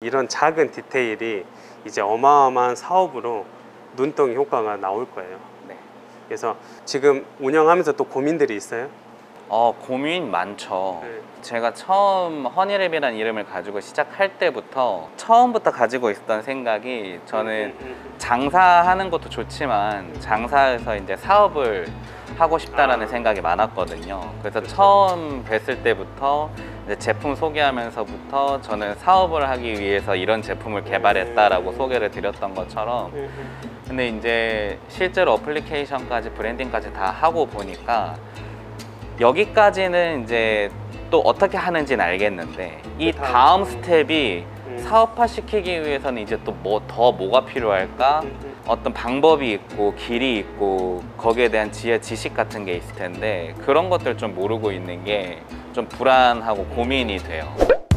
이런 작은 디테일이 이제 어마어마한 사업으로 눈덩이 효과가 나올 거예요. 네. 그래서 지금 운영하면서 또 고민들이 있어요? 고민 많죠. 네. 제가 처음 허니랩이라는 이름을 가지고 시작할 때부터 처음부터 가지고 있었던 생각이 저는 장사하는 것도 좋지만 장사에서 이제 사업을 하고 싶다라는 생각이 많았거든요. 그래서 처음 뵀을 때부터 이제 제품 소개하면서부터 저는 사업을 하기 위해서 이런 제품을 개발했다라고 소개를 드렸던 것처럼, 근데 이제 실제로 어플리케이션까지 브랜딩까지 다 하고 보니까 여기까지는 이제 또 어떻게 하는지는 알겠는데 이 다음 스텝이 사업화 시키기 위해서는 이제 또 뭐가 필요할까? 어떤 방법이 있고 길이 있고 거기에 대한 지식 같은 게 있을 텐데 그런 것들 좀 모르고 있는 게 좀 불안하고 고민이 돼요.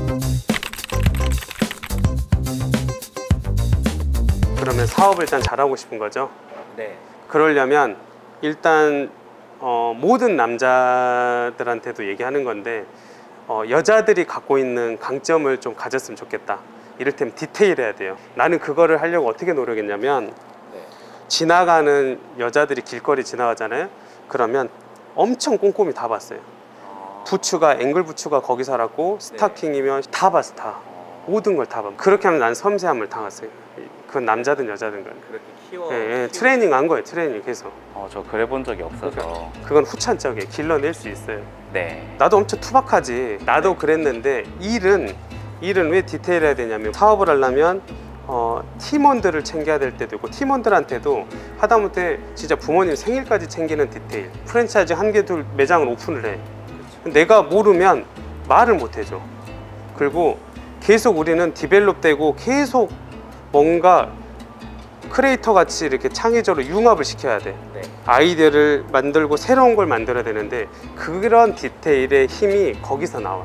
그러면 사업을 일단 잘하고 싶은 거죠? 네. 그러려면 일단 모든 남자들한테도 얘기하는 건데 여자들이 갖고 있는 강점을 좀 가졌으면 좋겠다. 이를테면 디테일해야 돼요. 나는 그거를 하려고 어떻게 노력했냐면, 네. 지나가는 여자들이 길거리 지나가잖아요. 그러면 엄청 꼼꼼히 다 봤어요. 부츠가 앵글 부츠가 거기 살았고 스타킹이면 다 봤어. 다 모든 걸 다 봐. 그렇게 하면 난 섬세함을 당했어요. 그건 남자든 여자든 간에. 그렇게 키워. 예, 트레이닝 한 거예요. 트레이닝 계속. 저 그래 본 적이 없어서. 그건 후천적이에요. 길러낼 수 있어요. 네. 나도 엄청 투박하지. 나도 그랬는데 일은 왜 디테일해야 되냐면, 사업을 하려면 팀원들을 챙겨야 될 때도 있고, 팀원들한테도 하다못해 진짜 부모님 생일까지 챙기는 디테일. 프랜차이즈 한 개 둘 매장을 오픈을 해. 내가 모르면 말을 못 해줘. 그리고 계속 우리는 디벨롭 되고 계속 뭔가 크리에이터 같이 이렇게 창의적으로 융합을 시켜야 돼. 네. 아이디어를 만들고 새로운 걸 만들어야 되는데 그런 디테일의 힘이 거기서 나와요.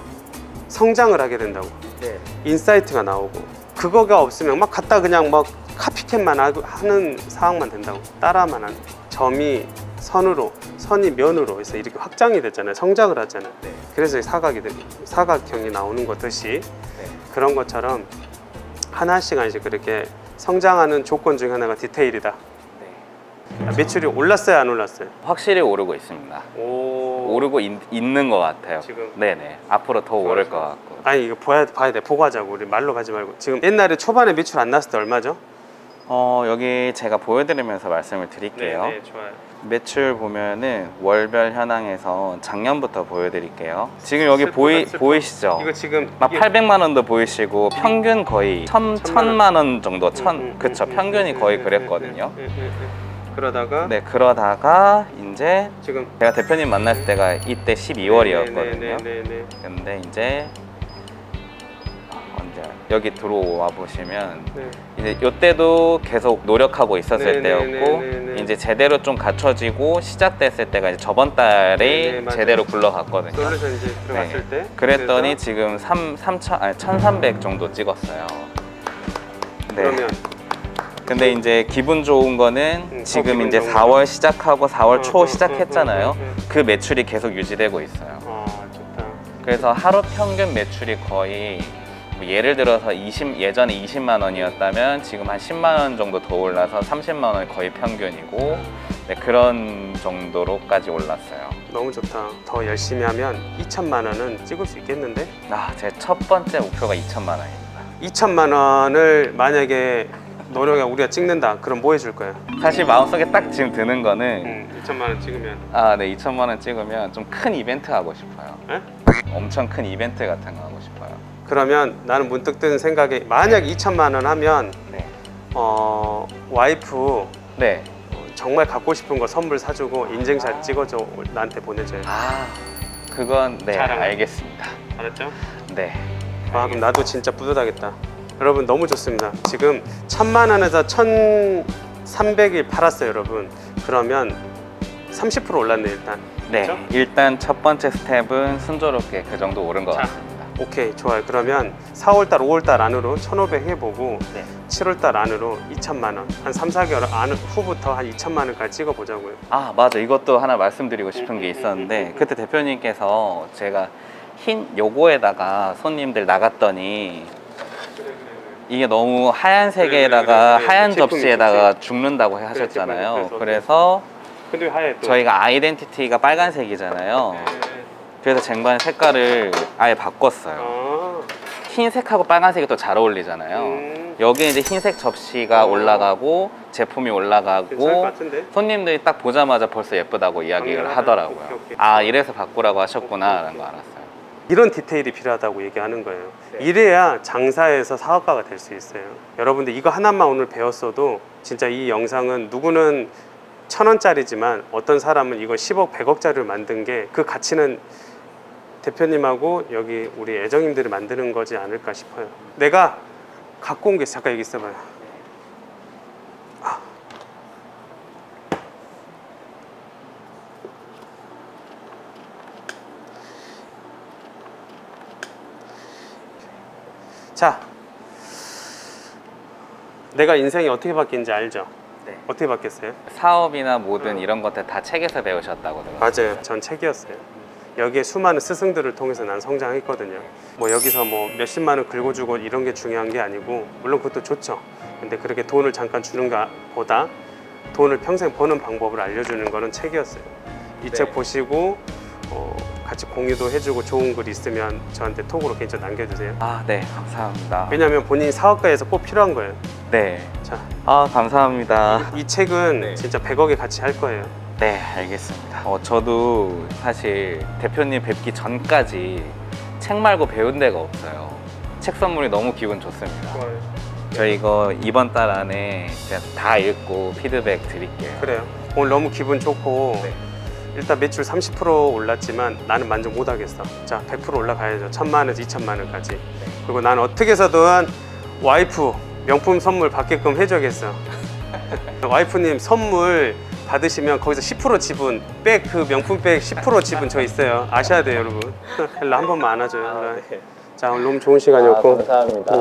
성장을 하게 된다고. 네. 인사이트가 나오고, 그거가 없으면 막 갖다 그냥 막 카피캣만 하는 상황만 된다고. 따라만 하는. 점이 선으로, 선이 면으로 해서 이렇게 확장이 됐잖아요. 성장을 하잖아요. 네. 그래서 사각형이 나오는 것듯이 네. 그런 것처럼 하나씩 그렇게 성장하는 조건 중에 하나가 디테일이다. 네. 매출이 올랐어요, 안 올랐어요? 확실히 오르고 있습니다. 오르고 있는 것 같아요. 지금? 네네. 앞으로 더 오를 것 같고. 아니, 이거 봐야 돼. 보고 하자고. 우리 말로 가지 말고. 지금 옛날에 초반에 매출 안 났을 때 얼마죠? 여기 제가 보여드리면서 말씀을 드릴게요. 네, 좋아요. 매출 보면은 월별 현황에서 작년부터 보여드릴게요. 지금 여기 보이시죠? 이거 지금 막 800만 원도 보이시고 평균 거의 1000만 원 정도, 그쵸, 평균이 거의 그랬거든요. 그러다가 네, 그러다가 이제 지금 제가 대표님 만났을 때가 이때 12월이었거든요. 네네네. 근데 이제 언제 여기 들어와 보시면 네. 이제 이때도 계속 노력하고 있었을 때였고, 네네네네네. 이제 제대로 좀 갖춰지고 시작됐을 때가 이제 저번 달에 네네, 맞아요. 제대로 굴러갔거든요. 솔루션 이제 들어갔을 때. 그랬더니 그래서 지금 1300 정도 찍었어요. 네. 그러면 근데 이제 기분 좋은 거는 지금 기분 이제 좋은 4월 시작하고 4월 초 어, 시작했잖아요. 어. 그 매출이 계속 유지되고 있어요. 좋다. 그래서 하루 평균 매출이 거의 예를 들어서 예전에 20만 원이었다면 지금 한 10만 원 정도 더 올라서 30만 원 거의 평균이고, 네, 그런 정도로까지 올랐어요. 너무 좋다. 더 열심히 하면 2천만 원은 찍을 수 있겠는데? 제 첫 번째 목표가 2천만 원입니다. 2천만 원을 만약에 노력에 우리가 찍는다. 그럼 뭐 해줄 거야? 사실 마음속에 딱 지금 드는 거는 2천만 원 찍으면. 네, 2천만 원 찍으면 좀 큰 이벤트 하고 싶어요. 네? 엄청 큰 이벤트 같은 거 하고 싶어요. 그러면 나는 문득 드는 생각이, 만약 2천만 원 하면 네. 와이프 네. 정말 갖고 싶은 거 선물 사주고 인증샷 찍어줘. 나한테 보내줘요. 그건 네, 자랑. 알겠습니다. 알았죠? 네. 그럼 나도 진짜 뿌듯하겠다. 여러분 너무 좋습니다. 지금 1000만 원에서 1300일 팔았어요, 여러분. 그러면 30% 올랐네, 일단. 네. 그렇죠? 일단 첫 번째 스텝은 순조롭게 그 정도 오른 것 같습니다. 오케이, 좋아요. 그러면 4월달, 5월달 안으로 1500 해보고, 네. 7월달 안으로 2천만 원, 한 3, 4개월 후부터 한 2천만 원까지 찍어보자고요. 맞아. 이것도 하나 말씀드리고 싶은 게 있었는데, 그때 대표님께서 제가 흰 요거에다가 손님들 나갔더니 이게 너무 하얀색에다가 그래. 하얀 제품이 접시에다가 좋지. 죽는다고 그래, 하셨잖아요. 제품이 그래서 근데 왜 하얘 또? 저희가 아이덴티티가 빨간색이잖아요. 네. 그래서 쟁반 색깔을 아예 바꿨어요. 아, 흰색하고 빨간색이 또 잘 어울리잖아요. 여기에 이제 흰색 접시가 올라가고 제품이 괜찮을 것 올라가고 같은데? 손님들이 딱 보자마자 벌써 예쁘다고 이야기를 당연하다. 하더라고요. 오케이. 아, 이래서 바꾸라고 하셨구나 라는 거 알았어요. 이런 디테일이 필요하다고 얘기하는 거예요. 네. 이래야 장사에서 사업가가 될 수 있어요. 여러분들 이거 하나만 오늘 배웠어도 진짜 이 영상은 누구는 1,000원짜리지만 어떤 사람은 이거 10억, 100억짜리를 만든 게 그 가치는 대표님하고 여기 우리 애정님들이 만드는 거지 않을까 싶어요. 내가 갖고 온 게 잠깐 여기 있어봐요. 자, 내가 인생이 어떻게 바뀐지 알죠? 네. 어떻게 바뀌었어요? 사업이나 뭐든 이런 것들 다 책에서 배우셨다고 들었어요. 맞아요. 전 책이었어요. 여기에 수많은 스승들을 통해서 난 성장했거든요. 뭐 여기서 뭐 몇십만 원 긁어주고 이런 게 중요한 게 아니고 물론 그것도 좋죠. 근데 그렇게 돈을 잠깐 주는 것보다 돈을 평생 버는 방법을 알려주는 거는 책이었어요. 이 책 네. 보시고 같이 공유도 해주고 좋은 글 있으면 저한테 톡으로 개인적으로 남겨주세요. 아, 네, 감사합니다. 왜냐하면 본인이 사업가에서 꼭 필요한 거예요. 네. 자, 아, 감사합니다. 이 책은 네. 진짜 100억에 같이 할 거예요. 네, 알겠습니다. 저도 사실 대표님 뵙기 전까지 책 말고 배운 데가 없어요. 책 선물이 너무 기분 좋습니다. 저희 이거 이번 달 안에 제가 다 읽고 피드백 드릴게요. 그래요. 오늘 너무 기분 좋고 네. 일단 매출 30% 올랐지만 나는 만족 못 하겠어. 자, 100% 올라가야죠. 1,000만 원에서 2,000만 원까지. 그리고 나는 어떻게 해서든 와이프 명품 선물 받게끔 해줘야겠어. 와이프님 선물 받으시면 거기서 10% 지분, 백 그 명품백 10% 지분 저 있어요. 아셔야 돼요, 여러분. 일로 한 번만 안아줘요. 일로. 자, 오늘 너무 좋은 시간이었고. 감사합니다.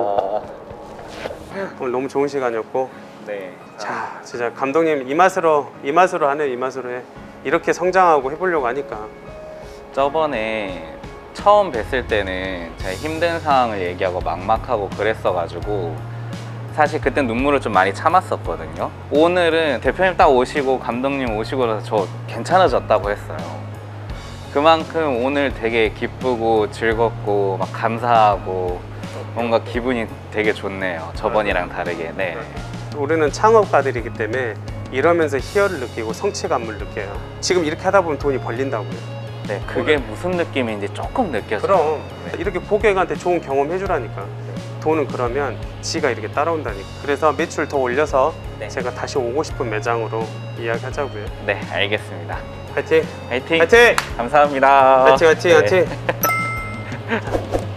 오늘 너무 좋은 시간이었고. 네. 자, 진짜 감독님 이 맛으로 하네, 이 맛으로 해. 이렇게 성장하고 해보려고 하니까. 저번에 처음 뵀을 때는 제가 힘든 상황을 얘기하고 막막하고 그랬어가지고 사실 그때 눈물을 좀 많이 참았었거든요. 오늘은 대표님 딱 오시고 감독님 오시고 나서 저 괜찮아졌다고 했어요. 그만큼 오늘 되게 기쁘고 즐겁고 막 감사하고 뭔가 기분이 되게 좋네요. 저번이랑 다르게. 네. 우리는 창업가들이기 때문에 이러면서 희열을 느끼고 성취감을 느껴요. 지금 이렇게 하다 보면 돈이 벌린다고요. 네, 그게 무슨 느낌인지 조금 느껴져요. 그럼 네. 이렇게 고객한테 좋은 경험 해주라니까. 돈은 그러면 지가 이렇게 따라온다니까. 그래서 매출 더 올려서 네. 제가 다시 오고 싶은 매장으로 이야기하자고요. 네, 알겠습니다. 화이팅! 화이팅! 화이팅! 감사합니다. 화이팅! 화이팅! 네. 화이팅!